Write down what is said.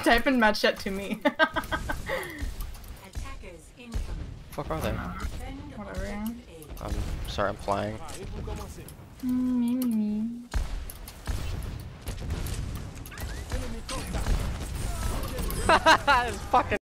type in match chat to me. Fuck are they? Whatever. I'm sorry, I'm flying. Me. Fucking